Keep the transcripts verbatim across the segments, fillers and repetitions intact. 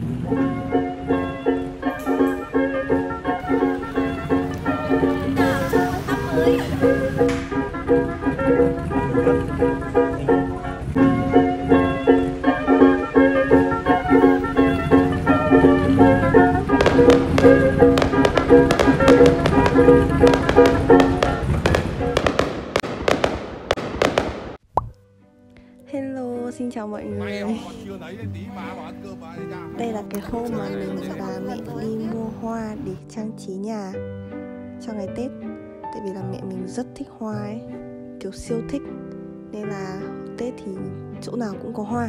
Hello, xin chào mọi người. Đây là cái hôm mà mình và mẹ đi mua hoa để trang trí nhà cho ngày Tết. Tại vì là mẹ mình rất thích hoa ấy, kiểu siêu thích. Nên là Tết thì chỗ nào cũng có hoa.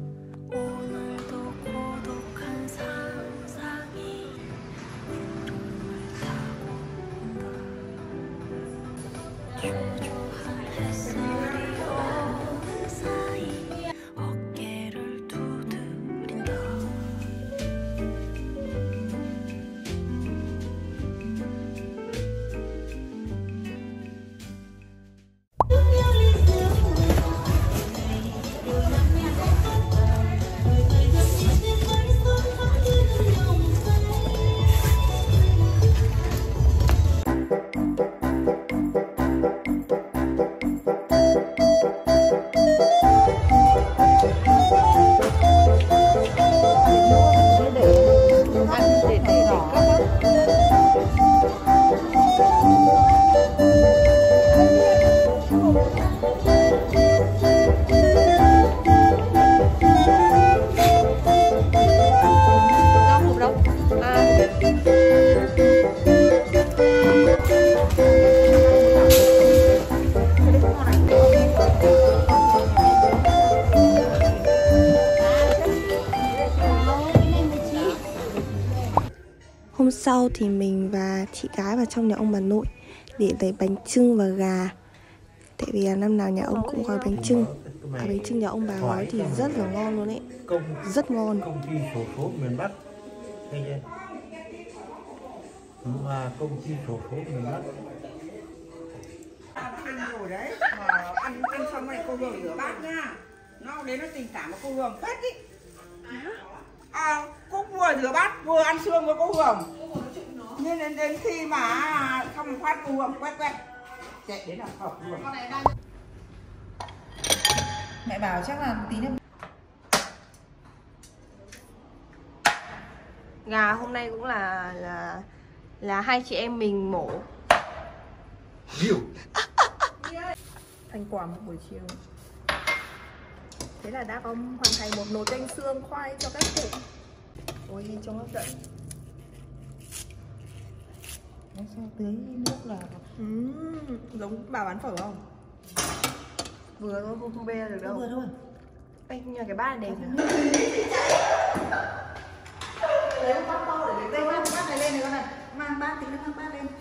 Hôm sau thì mình và chị gái vào trong nhà ông bà nội để lấy bánh chưng và gà. Tại vì là năm nào nhà ông cũng gói bánh chưng. À, bánh chưng nhà ông bà gói thì rất là ngon luôn ấy. Rất ngon. Công ty sổ số miền Bắc. Và công ty sổ số miền Bắc. Ăn rồi đấy, mà ăn ăn xong này cô Hường rửa bát nha. Nó đến nó tình cảm của cô Hường phết ý. À, cô vừa rửa bát vừa ăn xương với cô Hường. Nên đến, đến khi mà xong phát cô Hường quét quét chạy đến là học Hường. Mẹ bảo chắc là tí nữa. Gà hôm nay cũng là là là hai chị em mình mổ. Nhiều. Thành quả một buổi chiều. Thế là đã có hoàn thành một nồi canh xương khoai cho các cụ. Ôi trông hấp dẫn. Nó sao tưới nước là uhm, giống bà bán phở không? Vừa thôi, không thu bê được đâu. vừa thôi. Anh nhờ cái bát này đẹp nhỉ? Lấy một bát to để lấy mang bát này lên này con này. Mang bát thì nó mang bát lên.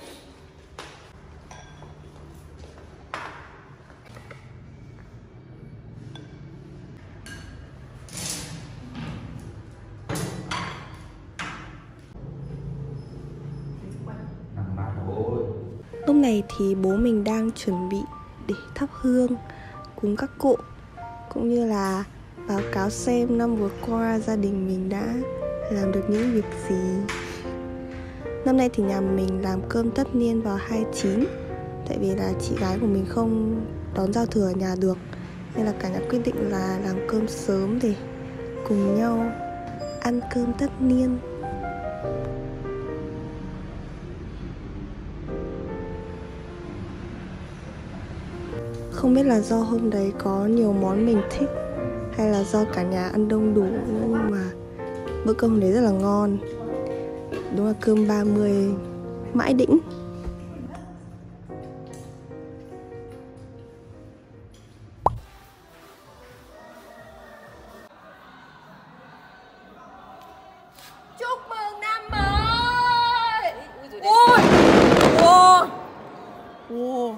Lúc này thì bố mình đang chuẩn bị để thắp hương cúng các cụ, cũng như là báo cáo xem năm vừa qua gia đình mình đã làm được những việc gì. Năm nay thì nhà mình làm cơm tất niên vào hai mươi chín. Tại vì là chị gái của mình không đón giao thừa ở nhà được, nên là cả nhà quyết định là làm cơm sớm để cùng nhau ăn cơm tất niên. Không biết là do hôm đấy có nhiều món mình thích hay là do cả nhà ăn đông đủ nữa, nhưng mà bữa cơm đấy rất là ngon. Đúng là cơm ba mươi mãi đỉnh. Chúc mừng năm mới. Ôi. Ôi. Ôi.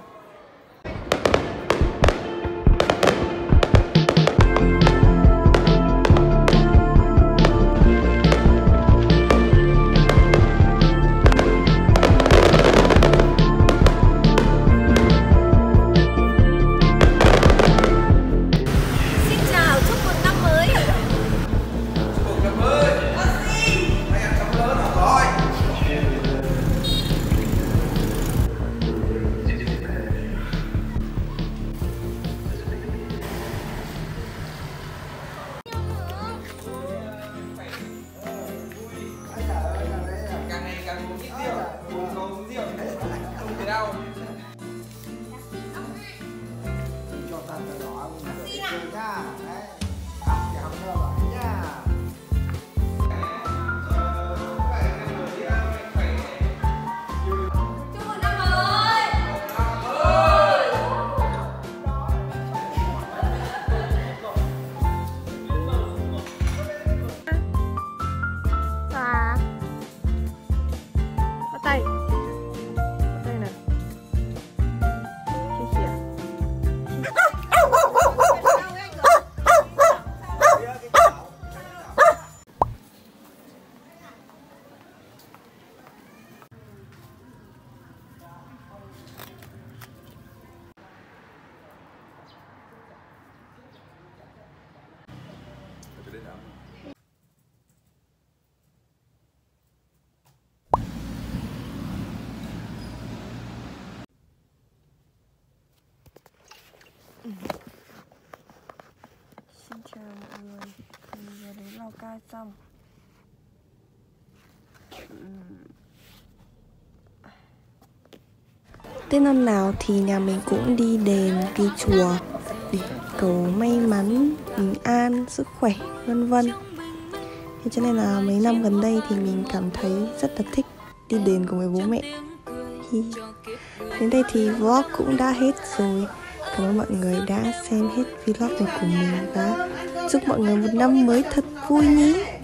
đâu. Cho ta tờ đỏ chơi nhá. Đấy. Học thì học tờ đỏ nhá. Bắt tay. Bắt tay nào. Chia chia. Xin chào mọi người, mình vừa đến Lào Cai xong. Tết năm nào thì nhà mình cũng đi đền, đi chùa để cầu may mắn, bình an, sức khỏe, vân vân. Thế cho nên là mấy năm gần đây thì mình cảm thấy rất là thích đi đền cùng với bố mẹ. Đến đây thì vlog cũng đã hết rồi. Cảm ơn mọi người đã xem hết vlog này của mình và chúc mọi người một năm mới thật vui nhé.